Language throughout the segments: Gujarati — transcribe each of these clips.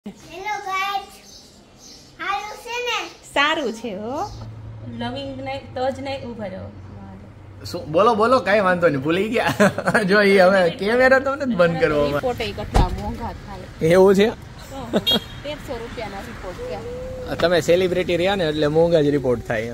હેલો ગાઈસ, હારું છે ને? સારું છે હો. લવિંગ નહીં તો જ નહીં ઉભા રહો. શું બોલો બોલો, કઈ વાંધો નહીં, ભૂલી ગયા. જો એ હવે કેમેરા તો નથી બંધ કરવો. રિપોર્ટ કેટલા મોંઘા થાય. એવું છે? 1300 રૂપિયાના રિપોર્ટ થયા. તમે સેલિબ્રિટી રહ્યા ને એટલે મોંઘા જ રિપોર્ટ થાય.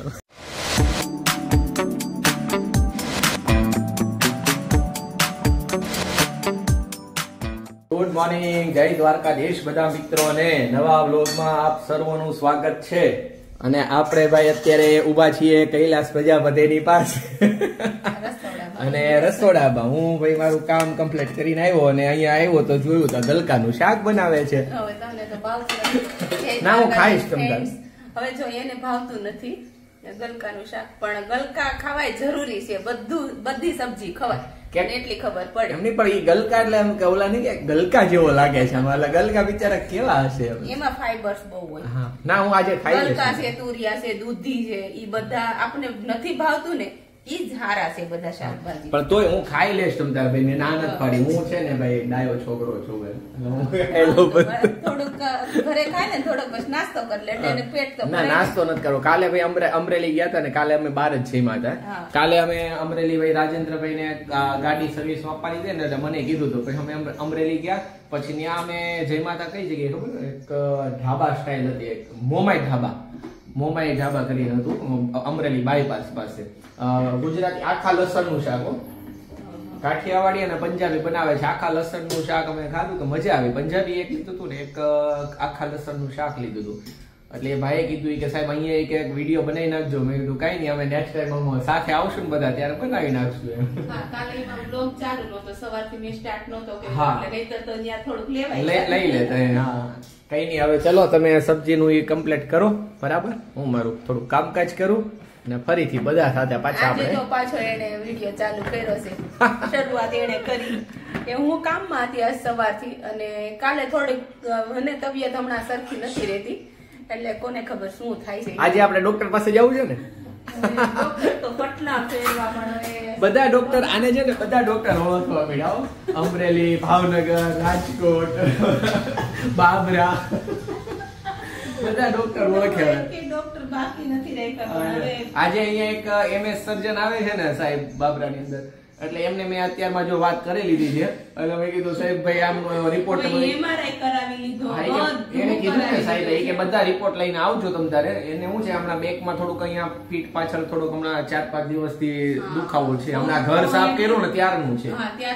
ગુડ મોર્નિંગ, જય દ્વારકાધીશ બધા મિત્રોને. નવા વ્લોગમાં આપ સર્વનું સ્વાગત છે. અને આપણે ભાઈ અત્યારે ઊભા છીએ કૈલાસ પ્રજાપતિની પાસે અને રસોડામાં. હું ભાઈ મારું કામ કમ્પ્લીટ કરીને આવ્યો અને અહીંયા આવ્યો તો જોયું તો ગલકાનું શાક બનાવે છે. ના, હું ખાઈશ તમને. હવે જો એને ભાવતું નથી ગલકાનું શાક, પણ ગલકા ખવાય જરૂરી છે. બધી સબ્જી ખવાય એટલી ખબર પડે. એમની પણ એ ગલકા એટલે એમ કે ઓલા નહીં કે ગલકા જેવો લાગે છે. ગલકા બિચારા કેવા હશે? એમાં ફાઈબર્સ બહુ હોય. ના, હું આજે ખાઈ લઈશ. ગલકા છે, તુરિયા છે, દૂધી છે, ઈ બધા આપણે નથી ભાવતું ને, ઈ જ હારા છે બધા શાકભાજી. પણ તોય હું ખાઈ લઈશ તમ તાર ભાઈ, મેં ના નથી પાડી. હું છે ને ભાઈ ડાયો છોકરો છું. થોડુંક ઘરે ખાય ને થોડોક બસ નાસ્તો કરી લે એટલે પેટ તો ના, નાસ્તો નથી કરવો. કાલે ભાઈ અમરેલી ગયા હતા ને, કાલે અમે બહાર જ જમ્યા હતા. કાલે અમે અમરેલી ભાઈ રાજેન્દ્રભાઈ ને ગાડી સર્વિસ આપવાની છે ને, એટલે મને કીધું હતું. પછી અમે અમરેલી ગયા, પછી ત્યાં અમે જમ્યા હતા. કઈ જગ્યાએ ખબર? એક ઢાબા સ્ટાઇલ હતી, એક મોમાઈ ઢાબા કરીને હતું અમરેલી બાયપાસ પાસે. ગુજરાતી આખા લસણનું શાક, કાઠિયાવાડી અને પંજાબી બનાવે છે. આખા લસણનું શાક અમે ખાધું તો મજા આવી. પંજાબી એક લીધું હતું ને એક આખા લસણનું શાક લીધું હતું. એટલે એ ભાઈએ કીધું કે સાહેબ અહીંયા એક વિડીયો બનાવી નાખજો. મેં કીધું કઈ નહીં, અમે નેક્સ્ટ ટાઈમ સાથે આવશું ને બધા ત્યારે બનાવી નાખશું એમ. કાલે બ્લોગ ચાલુ નહોતો, સવારથી મેં સ્ટાર્ટ નહોતો કર્યો, એટલે નહીંતર તો ત્યાં થોડુંક લઈ લેતા. હા, કઈ નહીં. હવે ચલો તમે સબ્જીનું એ કમ્પ્લીટ કરો બરાબર. હું મારું થોડું કામકાજ કરું અને ફરીથી બધા સાથે પાછા આપણે. તો પાછો એને વિડીયો ચાલુ કર્યો છે. શરૂઆત એને કરી કે હું કામમાં હતી આજ સવારથી, અને કાલે થોડીક મને તબિયત હમણાં સરખી નથી રહેતી, એટલે કોને ખબર શું થાય છે. આજે આપણે ડોક્ટર પાસે જવું છે ને. તો કેટલા ફેરવા પણ બધા ડોક્ટર આને છે ને, બધા ડોક્ટર ઓળખવા મળ્યા. અમરેલી, ભાવનગર, રાજકોટ, બાબરા, બધા ડોક્ટર ઓળખ્યા. ડોક્ટર બાકી નથી રહેતા. આજે અહીંયા એક MS સર્જન આવે છે ને સાહેબ બાબરાની અંદર, એટલે એમને મેં અત્યારમાં જો વાત કરી લીધી છે. એટલે મેં કીધું સાહેબ ભાઈ આમ રિપોર્ટ MRI કરાવી લીધો. એને કીધું ને સાહેબ કે બધા રિપોર્ટ લઈને આવજો તમ તારે. એને શું છે, હમણાં બેકમાં થોડુંક અહીંયા પીઠ પાછળ થોડુંક હમણાં 4-5 દિવસથી દુખાવો છે. હમણાં ઘર સાફ કર્યું ને ત્યારનું છે.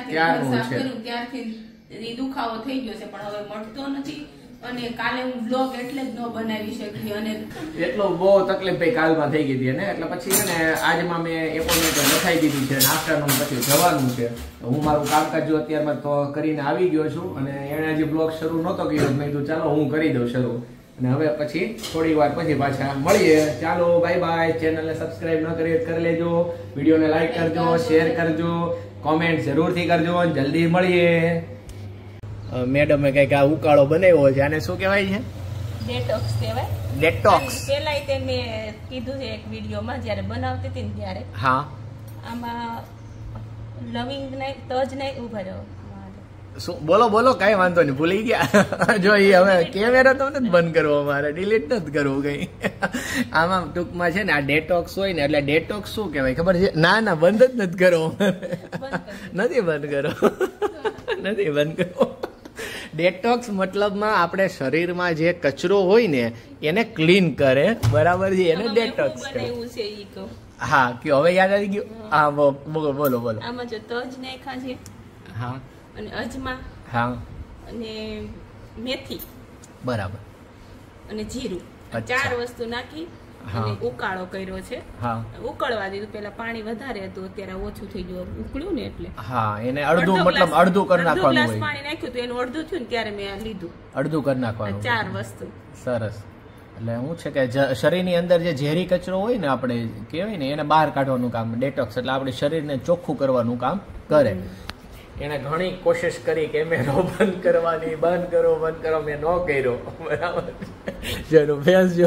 ત્યારથી દુખાવો થઈ ગયો છે, પણ હવે મળતો નથી. અને કાલે હું બ્લોગ એટલે જ ન બનાવી શકી, અને એટલો બહુ તકલીફ ભાઈ કાલમાં થઈ ગઈ હતી ને, એટલે પછી છે ને આજમાં મેં એપોઇન્ટમેન્ટ લખાઈ દીધી છે. આફ્ટરનૂન પછી જવાનું છે. હું મારું કામકાજ જો અત્યારમાં તો કરીને આવી ગયો છું, અને એને હજી બ્લોગ શરૂ નહોતો કર્યો. મેં કીધું ચાલો હું કરી દઉં શરૂ, અને હવે પછી થોડી વાર પછી પાછા મળીએ. ચાલો બાય બાય. ચેનલને સબસ્ક્રાઇબ ન કરી કરી લેજો, વિડીયોને લાઈક કરજો, શેર કરજો, કોમેન્ટ જરૂરથી કરજો. જલ્દી મળીએ. મેડમે કઈક આ ઉકાળો બનાવ્યો છે, આને શું કહેવાય છે? ડેટોક્સ કહેવાય. ડેટોક્સ. પેલા તે મેં કીધું છે એક વિડીયોમાં, જ્યારે બનાવતી હતી ને ત્યારે. હા, આમાં લવિંગ નહીં તજ નહીં ઉભા રહો. શું બોલો બોલો, કઈ વાંધો નહીં, ભૂલી ગયા. જો એ હવે કેમેરા તો નથી બંધ કરવો, મારે ડિલીટ નથી કરવું કઈ. આમાં ટૂંકમાં છે ને આ ડેટોક્સ હોય ને, એટલે ડેટોક્સ શું કહેવાય ખબર છે? ના, બંધ જ નથી કરવો. નથી બંધ કરો, નથી બંધ કરવો. ડેટોક્સ મતલબમાં આપણે શરીરમાં જે કચરો હોય ને એને ક્લીન કરે, બરાબર છે, એને ડેટોક્સ કહે. હા, કયો હવે યાદ આવી ગયું? હા, બોલો બોલો. આમાં જો તજ નાખ્યા છે, હા, અને અજમા, હા, અને મેથી, બરાબર, અને જીરું, 4 વસ્તુ નાખી અને ઉકાળો કર્યો છે. હા, ઉકળવા દીધું. પેલા પાણી વધારે હતું, અત્યારે ઓછું થઈ ગયું, ઉકળ્યું ને એટલે. હા, એને અડધું મતલબ અડધું કરી નાખવાનું હોય. પાણી નાખ્યું તો એનું અડધું થયું ને ત્યારે મેં લીધું. અડધું કરી નાખવાનું. 4 વસ્તુ. સરસ. એટલે શું છે કે શરીરની અંદર જે ઝેરી કચરો હોય ને, આપણે કહેવાય ને, એને બહાર કાઢવાનું કામ ડેટોક્સ, એટલે આપણે શરીરને ચોખ્ખું કરવાનું કામ કરે. એને ઘણી કોશિશ કરી કેમેરો બંધ કરવાની, બંધ કરો, મેં ન કર્યો. બરાબર, જરૂર ભેંસજો.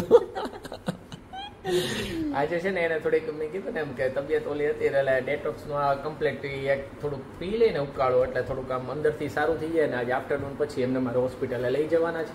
આજે છે ને એને થોડીક મેં કીધું ને એમ કે તબિયત ઓલી હતી, એટલે ડેટોક્સ નું આ કમ્પ્લીટ એક થોડુંક પી લઈને ઉકાળો, એટલે થોડુંક આમ અંદરથી સારું થઈ જાય ને. આજે આફ્ટરનૂન પછી એમને મારે હોસ્પિટલે લઈ જવાના છે.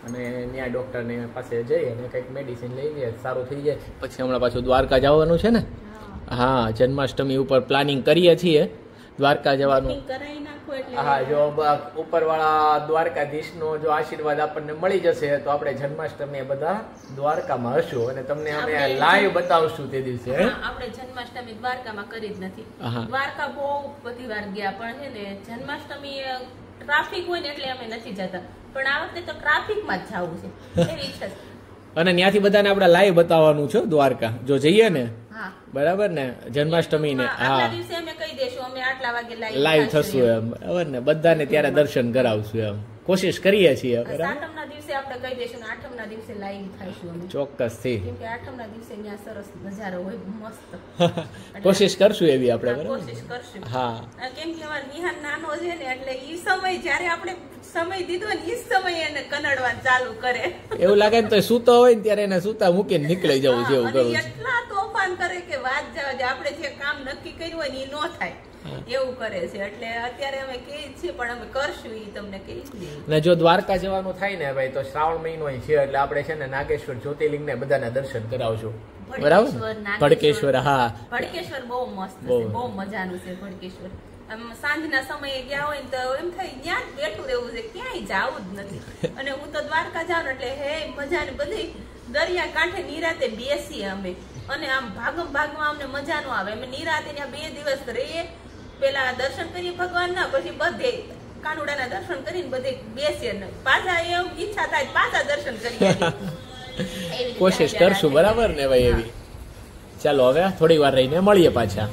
અને ત્યાં ડૉક્ટરની પાસે જઈ અને કંઈક મેડિસિન લઈ લઈએ, સારું થઈ જાય. પછી હમણાં પાછું દ્વારકા જવાનું છે ને. હા, જન્માષ્ટમી ઉપર પ્લાનિંગ કરીએ છીએ દ્વારકા જવાનું. હા, જો ઉપરવાળા દ્વારકાધીશનો જો આશીર્વાદ આપણને મળી જશે તો આપણે જન્માષ્ટમી બધા દ્વારકામાં હશું અને તમને અમે લાઈવ બતાવશું તે દિવસે. આપણે જન્માષ્ટમી દ્વારકામાં કરી જ નથી. દ્વારકા બહુ બધી વાર ગયા, પણ છે ને જન્માષ્ટમી ટ્રાફિક હોય ને એટલે અમે નથી જતા, પણ આ વખતે તો ટ્રાફિકમાં જ જવું છે એવી ઈચ્છા છે. અને ત્યાંથી બધાને આપણે લાઈવ બતાવવાનું છે દ્વારકા જો જઈએ ને. બરાબર ને, જન્માષ્ટમી ને. હા, દિવસે અમે કહી દેશું અમે આટલા વાગે લાઈવ થશું એમ. બરાબર ને, બધાને ત્યારે દર્શન કરાવશું એમ કોશિશ કરીએ છીએ. સાતમના દિવસે આપણે કહી દેશું, આઠમના દિવસે લાઈવ થઈશું અમે ચોક્કસ થી, કેમ કે આઠમના દિવસે ત્યાં સરસ નજારો હોય મસ્ત. કોશિશ કરશું એવી આપણે. કોશિશ કરશું. હા, કેમ કે અમાર વિહાન નાનો છે ને એટલે ઈ સમય જ્યારે આપણે સમય દીધો ને ઈ સમય એને કનડવા ચાલુ કરે. એવું લાગે ને તો સૂતો હોય ને ત્યારે એને સૂતા મૂકીને નીકળી જવું છે. એવું કરું એટલા તોફાન કરે કે વાત જવા દે, આપણે જે કામ નક્કી કર્યું હોય ને ઈ નો થાય એવું કરે છે. એટલે અત્યારે અમે કહીએ છીએ પણ અમે કરશું ઈ તમને કહી. ને જો દ્વારકા જવાનું થાય ને ભાઈ તો શ્રાવણ મહિનો છે એટલે આપણે છે ને નાગેશ્વર જ્યોતિર્લિંગ ને બધાના દર્શન કરાવશું. બરાબર, ભડકેશ્વર. હા, ભડકેશ્વર બહુ મસ્ત છે, બહુ મજાનું છે ભડકેશ્વર. સાંજના સમયે ગયા હોય ને તો એમ થાય ત્યાં બેઠું રહેવું છે, ક્યાંય જવું જ નથી. અને હું તો દ્વારકા જાઉં એટલે હે મજા ને બધી દરિયા કાંઠે નિરાતે બેસીએ અમે, અને આમ ભાગમાં અમને મજા નો આવે. અમે નિરાતે ત્યાં 2 દિવસ રહીએ, પેલા દર્શન કરીએ ભગવાનના, પછી બધે કાનુડાના દર્શન કરીને બધે બેસીએ ને પાછા એમ ઈચ્છા થાય પાછા દર્શન કરીએ. કોશિશ કરશું. બરાબર ને ભાઈ એવી. ચાલો હવે થોડી વાર રહીને મળીએ પાછા.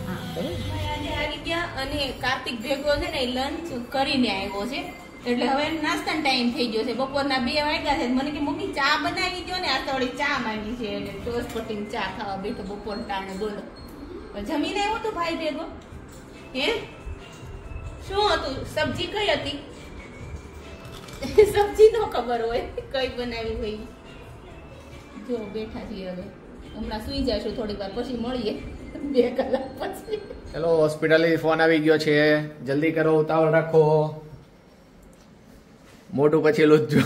અને કાર્તિક ભેગો છે ને લંચ કરીને આવ્યો છે એટલે હવે નાસ્તાનો ટાઈમ થઈ ગયો છે. બપોરના 2 વાગ્યા છે. મને કે મમ્મી ચા બનાવી દો ને, આ થોડી ચા માંગી છે એટલે ટોસ પટીને ચા ખાવા બેઠો બપોર ટાણે. બોલો જમીને આવ્યો તો ભાઈ ભેગો. હે શું હતું? સબ્જી કઈ હતી? સબ્જી નો ખબર હોય કઈ બનાવી હોય. જો બેઠા છીએ હવે, હમણાં સુઈ જઈશું થોડીક વાર પછી મળીએ 2 કલાક પછી. ચલો, હોસ્પિટલ ફોન આવી ગયો છે, જલ્દી કરો, ઉતાવળ રાખો, મોટું પછી લૂજજો.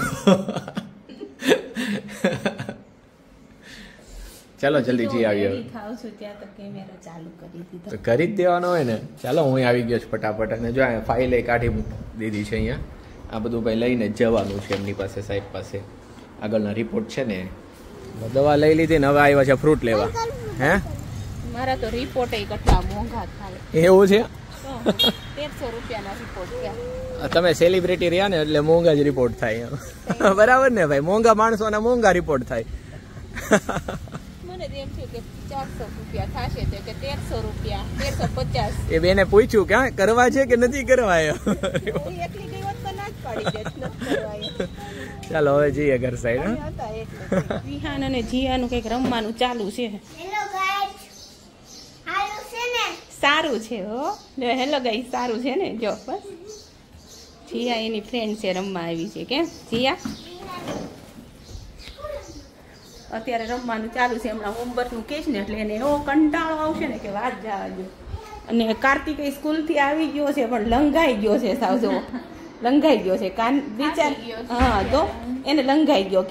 ચાલો જલ્દી જી આવ્યો. ખાવ છું ત્યાં તો કેમેરા ચાલુ કરી દીધો. કરી જ દેવાનો હોય ને. ચાલો હું આવી ગયો છું ફટાફટ. અને જો ફાઇલ કાઢી દીધી છે અહીંયા. આ બધું ભાઈ લઈને જવાનું છે એમની પાસે, સાહેબ પાસે. આગળના રિપોર્ટ છે ને, દવા લઈ લીધી ને હવે આવ્યા છે ફ્રૂટ લેવા. હે, મારા તો રિપોર્ટ કેટલા મોંઘા થાય. એવું છે? 1300 રૂપિયાના રિપોર્ટ થયા. તમે સેલિબ્રિટી રહ્યા ને એટલે મોંઘા જ રિપોર્ટ થાય. બરાબર ને ભાઈ, મોંઘા માણસોના મોંઘા રિપોર્ટ થાય. મને એમ થયું કે 400 રૂપિયા થશે તો કે 1300 રૂપિયા 1350. એ બેને પૂછ્યું ક્યાં કરવા છે કે નથી કરવા? હું એકલી ગઈ હોત તો ના જ પાડી દેત, નથી કરવા. ચાલો હવે જઈએ ઘર સાઈડ. વિહાન અને જીયાનું કંઈક રમવાનું ચાલુ છે. સારું છે હો. હેલો ગાઈસ, સારું છે ને. જો બસ જીયા એની ફ્રેન્ડ છે, રમવા આવી છે. કેમ જીયા? અત્યારે રમવાનું ચાલુ છે. હમણાં હોમવર્કનું કેસ ને એટલે એને એવો કંટાળો આવશે ને કે વાત જવા દો. અને કાર્તિક સ્કૂલથી આવી ગયો છે પણ લંઘાઈ ગયો છે સાવ. જો લંઘાઈ ગયો છે કાન વિચાર. હા, તો એને લંઘાઈ ગયો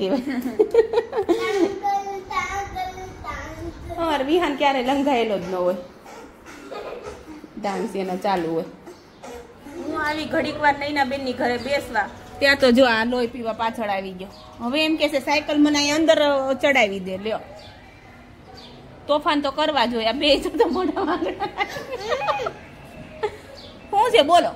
કેવાય. વિહાન ક્યારે લંઘાયેલો જ ન હોય. ડાન્સ એનો ચાલુ હોય. હું આવી ઘડીક વાર નૈના બેન ની ઘરે બેસવા, ત્યાં તો જો આ લોહી પીવા પાછળ આવી ગયો. હવે એમ કે છે સાયકલ મને અહીં અંદર ચડાવી દે. લ્યો, તોફાન તો કરવા જોઈએ. આ બે તો મોઢા શું છે બોલો?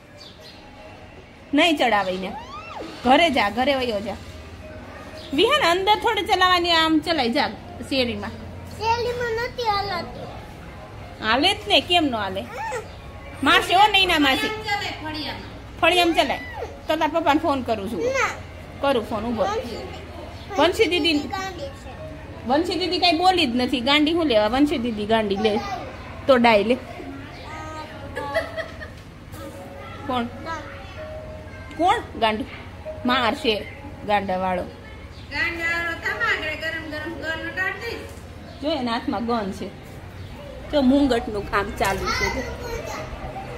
નહીં ચડાવે ને, ઘરે જા, ઘરે વયો જા. વિહાન અંદર થોડી ચલાવવાની, આમ ચલાઈ જા શેરીમાં. શેરીમાં નથી હાલતી. હાલે જ ને, કેમ નો હાલે? મારશે હો નહીં ના માસી. ફળિયામ ચલાય તો તાર પપ્પાને ફોન કરું છું. કરું ફોન. ઉભો. વંશી દીદી કઈ બોલી જ નથી. ગાંડી શું લેવા? વંશી દીદી ગાંડી લે તો ડાય લે. કોણ ગાંડું? મારશે ગાંડા વાળો. જો એના હાથમાં ગન છે. જો મુંગટનું કામ ચાલુ છે.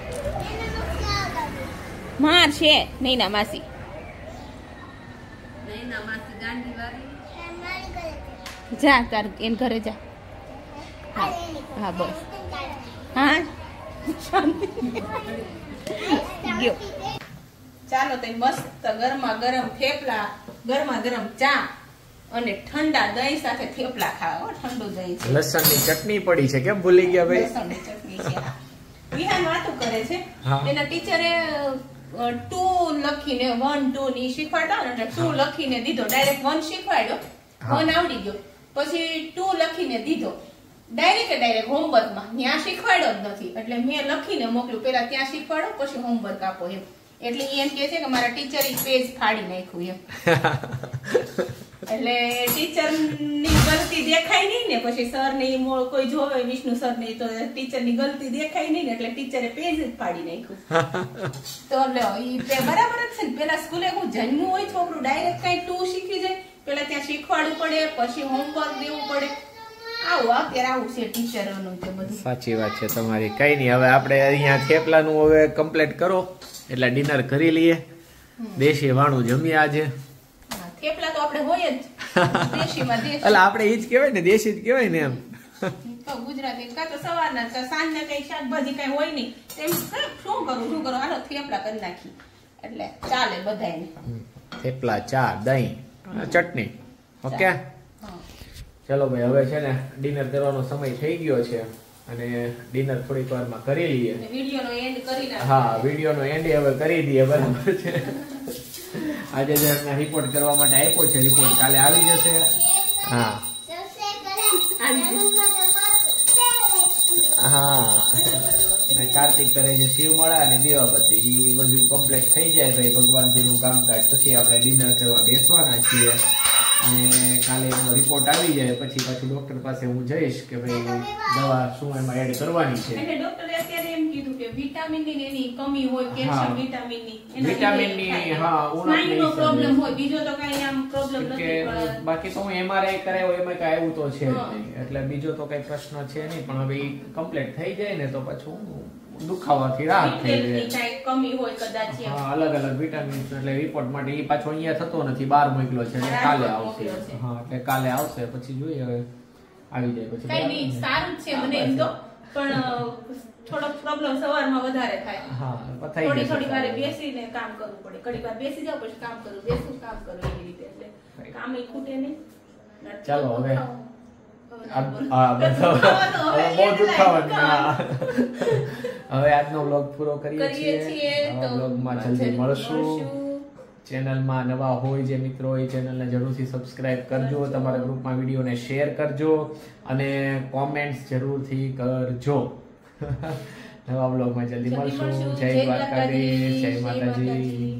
માર છે નહીં ના માસી. એના માસી ગાંડી વાળી મારી ઘરે છે. જા તાર એન ઘરે જા હા હા બસ હા શાંતિ ગયો ચાલો તો મસ્ત ગરમા ગરમ થેપલા ગરમા ગરમ ચા અને ઠંડા દહીં સાથે થેપલા ખાવા ઠંડુ દહીં છે લસણની ચટણી પડી છે કેમ ભૂલી ગયા ભાઈ લસણની ચટણી છે વિહાન વાતું કરે છે હા. એના ટીચરે 2 લખીને 1 2 ની શીખવાડતા ને એટલે 2 લખીને દીધો ડાયરેક્ટ 1 શીખવાડ્યો હા. 1 આવડી ગયો પછી 2 લખીને દીધો ડાયરેક્ટ હોમવર્કમાં ત્યાં શીખવાડ્યો જ નથી એટલે મેં લખીને મોકલ્યું પેલા ત્યાં શીખવાડો પછી હોમવર્ક આપો એમ એટલે ઈ એમ કહે છે કે મારા ટીચર ઈ પેજ ફાડી નાખ્યું એમ એટલે ટીચર ની ગલતી દેખાય નહીં ને પછી સર ને કોઈ જોવે વિષ્ણુ સર ને તો ટીચર ની ગલતી દેખાય નહીં ને એટલે ટીચરે પેજ જ ફાડી નાખ્યું તો લ્યો ઈ બરાબર જ છે ને પેલા સ્કૂલે હું જન્મ્યું હોય છોકરું ડાયરેક્ટ કઈ 2 શીખી જાય પેલા ત્યાં શીખવાડવું પડે પછી હોમવર્ક દેવું પડે આવું અત્યારે આવું છે ટીચરોનું તે બધું સાચી વાત છે તમારી કઈ નહીં હવે આપણે અહીંયા થેપલાનું હવે કમ્પ્લીટ કરો એટલે ડિનર કરી લઈએ દેશી વાણું જમીએ આજે હા, થેપલા તો આપણે હોય જ દેશીમાં દેશી એટલે આપણે ઈ જ કહેવાય ને દેશી જ કહેવાય ને એમ તો ગુજરાતી કાં તો સવારના કે સાંજના કઈ શાકભાજી કઈ હોય નહીં તેમ શું કરું હાલો થેપલા કરી નાખી એટલે ચાલે બધાયને થેપલા ચા દહીં ચટણી ઓકે હા. ચલો ભાઈ હવે છે ને ડિનર કરવાનો સમય થઈ ગયો છે અને ડિનર થોડીક વારમાં કરી લઈએ અને વિડીયોનો એન્ડ કરી નાખીએ. હા વિડીયોનો એન્ડ હવે કરી દઈએ બરાબર છે આજે જે અમને રિપોર્ટ કરવા માટે આપ્યો છે રિપોર્ટ કાલે આવી જશે હા હા અને કાર્તિક કરે છે શિવમાળા અને દીવાબત્તી એ બધું કમ્પ્લીટ થઈ જાય ભાઈ ભગવાનજીનું કામકાજ પછી આપણે ડિનર કરવા બેસવાના છીએ અને કાલે એનો રિપોર્ટ આવી જાય પછી ડોક્ટર પાસે હું જઈશ કે ભાઈ દવા શું એમાં એડ કરવાની છે એટલે ડોક્ટરે અત્યારે એમ કીધું કે વિટામિનની ને એની કમી હોય હા. કેલ્શિયમ વિટામિનની એના વિટામિનની, લીધે થાય. હા, ઉણપ સ્નાયુનો નહીં પ્રોબ્લેમ સમજે. હોય બીજો તો કઈ આમ પ્રોબ્લેમ કે નથી પણ બાકી તો હું MRI કરાવ્યો એમાં કઈ આવ્યું તો છે જ હા. નહીં એટલે બીજો તો કઈ પ્રશ્ન છે નહીં પણ હવે કમ્પ્લીટ થઈ જાય ને તો પછી દુખાવાથી રાહત થઈ વિટામિનની જાય કઈ કમી હોય કદાચ એમ. હા અલગ અલગ વિટામિન એટલે રિપોર્ટ માટે એ પાછો અહીંયા થતો નથી બહાર મોકલ્યો છે એટલે કાલે આવશે મોકલ્યો છે. હા એટલે કાલે આવશે પછી જોઈએ હવે આવી જાય પછી કઈ નહીં સારું જ છે મને એમ તો પણ થોડોક પ્રોબ્લેમ સવારમાં વધારે થાય હા પતાઈ થોડી જશે વારે બેસીને કામ કરવું પડે ઘડી વાર બેસી જાવ પછી કામ કરું બેસું કામ કરું એવી રીતે એટલે કામ એ ખૂટે નહીં ચાલો હવે હવે આજનો વ્લોગ પૂરો કરીએ છીએ તો વ્લોગમાં જલ્દી મળશું ચેનલમાં નવા હોય જે મિત્રો હોય ચેનલને જરૂરથી સબસ્ક્રાઇબ કરજો તમારા ગ્રુપમાં વિડીયોને શેર કરજો અને કોમેન્ટ્સ જરૂરથી કરજો નવા વ્લોગમાં જલ્દી મળશું જય દ્વારકાધીશ જય માતાજી